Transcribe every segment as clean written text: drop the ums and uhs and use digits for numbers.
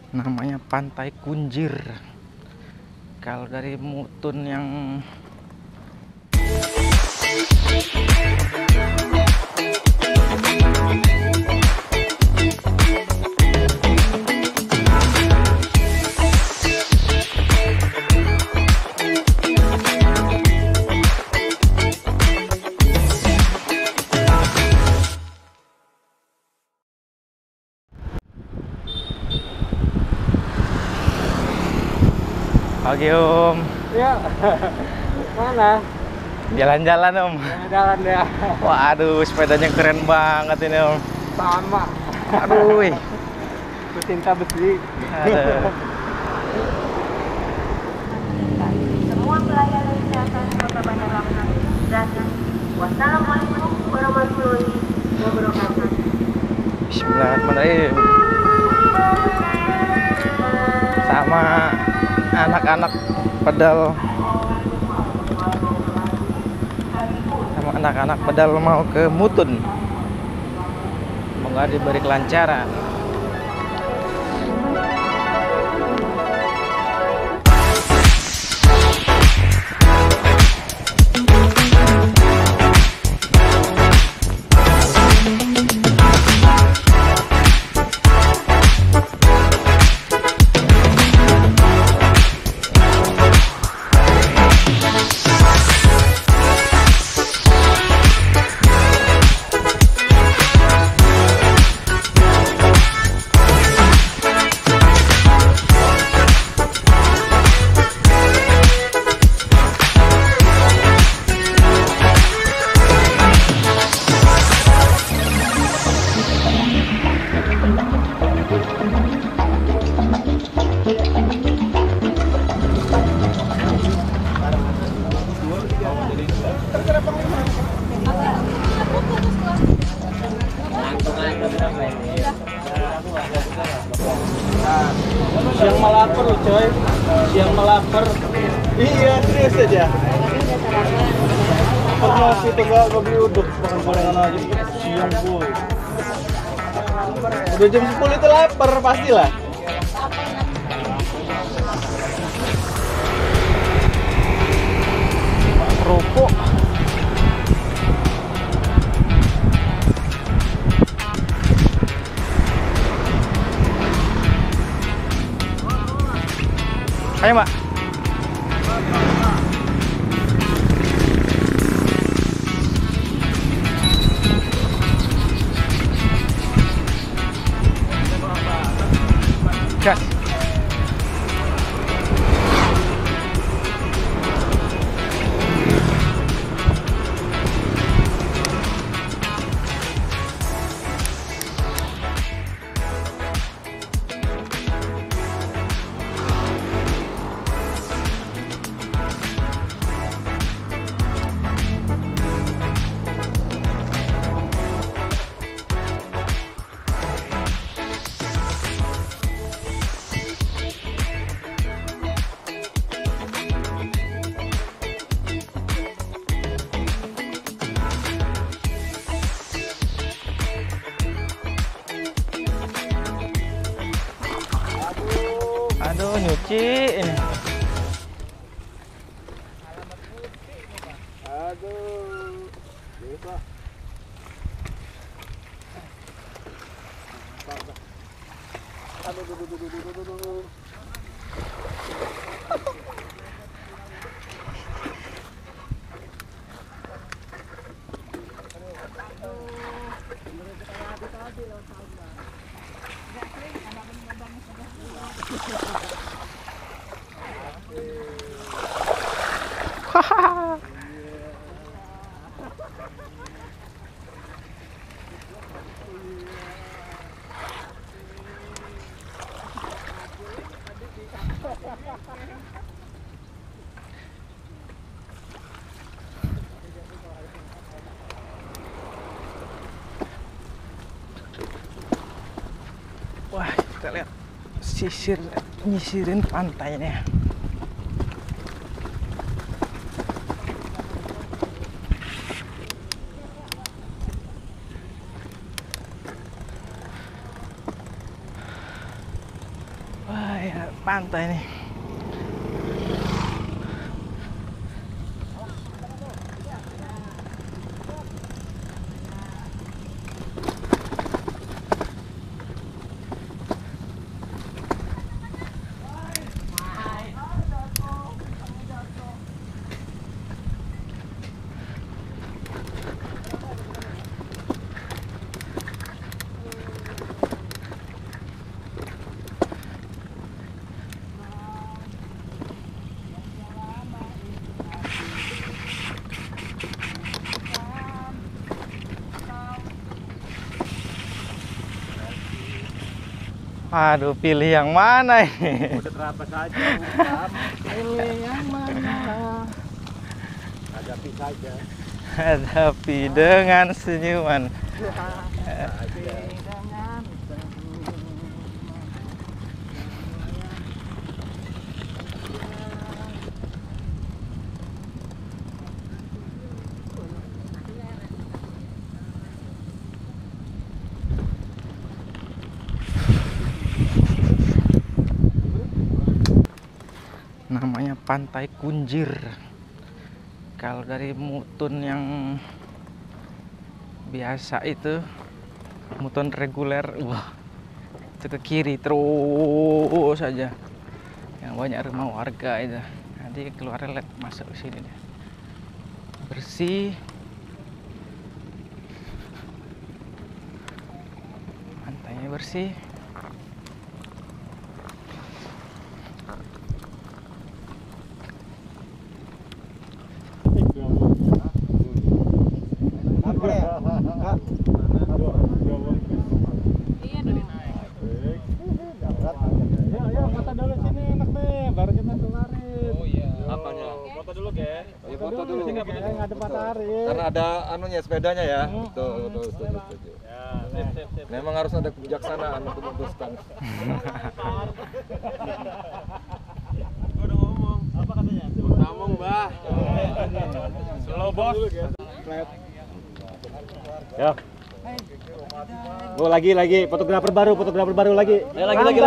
Namanya Pantai Kunjir. Kalau dari Mutun yang pagi Om. Ya, mana? Jalan-jalan Om. Jalan ya. Waduh, sepedanya keren banget ini Om. Sama. Aduh, wih. Pecinta besi. Aduh. Semua pelayanan kesehatan Kota Bandar Lampung gratis. Wassalamualaikum warahmatullahi wabarakatuh. Bismillahirrahmanirrahim. Sama anak-anak pedal, mau ke Mutun. Semoga diberi kelancaran. Siang melapar loh coy. Siang melapar. Iya, serius aja. Pernah itu gak beli uduk dengan gorengan aja. Siang boy. Udah jam 10 itu lapar pastilah. Rokok. Ayo Mbak. Gas. Aduh, nyuci ini. Aduh. Lupa. Aduh. Wah, kita lihat nyisirin pantainya. Wah, ya, pantai nih. Aduh, pilih yang mana ini? Udah terapa saja, Ustaz. Pilih yang mana? Hadapi saja. Hadapi dengan senyuman. Namanya Pantai Kunjir. Kalau dari Mutun yang biasa itu, Mutun reguler, wah, itu ke kiri terus saja. Yang banyak rumah warga itu. Nanti keluar led masuk ke sini deh. Bersih. Pantainya bersih. Karena ada anunya sepedanya ya. Betul. Memang harus ada kebijaksanaan untuk memutuskan. Gua udah ngomong. Apa katanya? Ngomong, Mbah. Slow bos. Ya. Oh, lagi fotografer baru lagi. Lagi.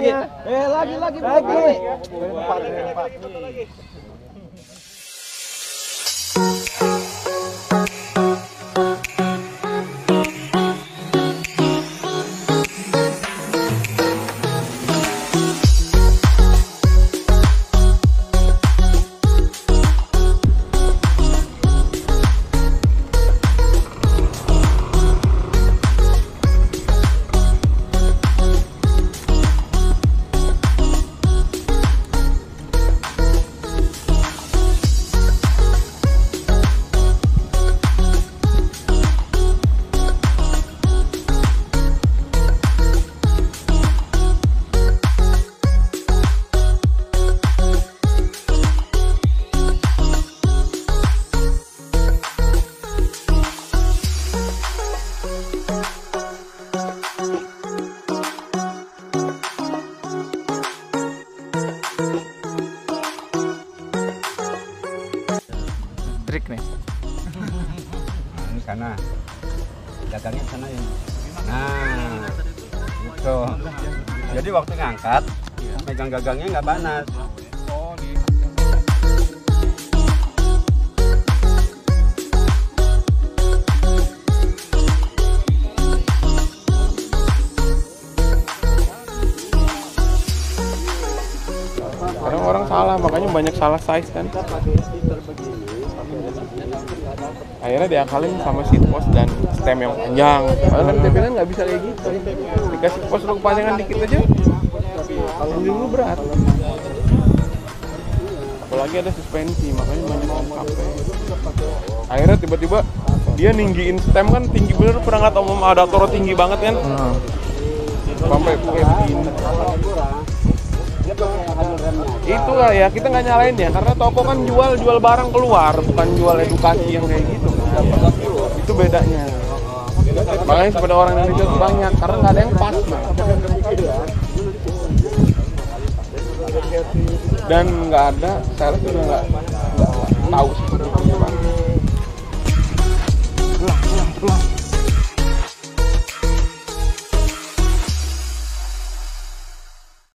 Trik nih. Ini sana, gagangnya sana ya. Nah, gitu. Jadi waktu ngangkat, megang gagangnya nggak panas. Kadang orang salah, makanya banyak salah size kan. Akhirnya diakalin sama seat post dan stem yang panjang. Padahal kan TP kan nggak bisa kayak gitu. Dikasih post lu kepanjangan dikit aja, kalau dulu berat. Apalagi ada suspensi, makanya banyak yang capek. Akhirnya tiba-tiba dia ninggiin stem kan tinggi bener. Pernah nggak tau ada Toro tinggi banget kan? Sampai kayak begini. Itulah ya, kita nggak nyalain ya, karena toko kan jual barang keluar, bukan jual edukasi yang kayak gitu. Itu bedanya. Makanya sepeda orang Indonesia itu banyak, karena nggak ada yang pas. Dan nggak ada, saya juga nggak tahu seperti itu.